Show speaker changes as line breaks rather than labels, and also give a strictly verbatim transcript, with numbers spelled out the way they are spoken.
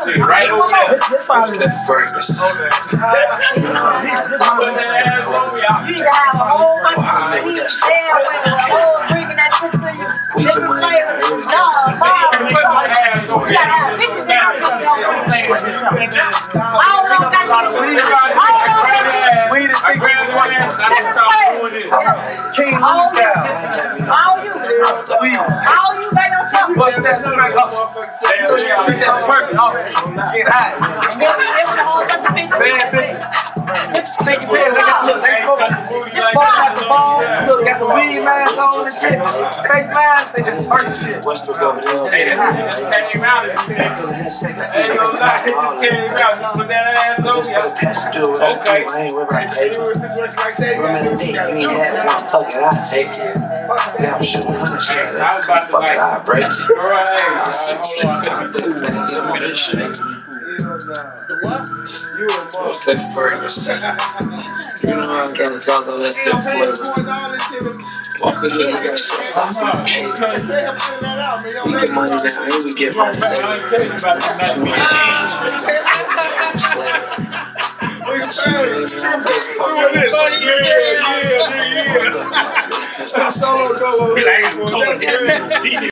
Right over there.
This probably
the Fergus.
you need to have a whole bunch of weed there with a whole drinking that shit to you. Different flavors. No, Bob. You gotta have pictures in our pussy on everything. I don't know got a lot of weed. I don't know.
Weed is different flavors.
King Louis style. All you. All you got no something.
What's that straight up? That's person. Get high.
It was a whole bunch of bitches.
Bad bitch.
Think you said, they got, look, they smoking out the phone, look, got the weed mask on and shit, face mask, they just hurt shit.
Hey, that's came out. Hey, no lie, came out. Put that ass on you. Okay.
Remember the day you ain't had one, fuck it, I'll take it. Damn shit, one shit, fuck it, I'll break it. I'll see you man, get on this shit. What's that Fergus? You know how I'm gonna talk on that stuff flavors. Walk in here, we got shit off from the cake. We get money down here, we get money down here.
Solo dolo.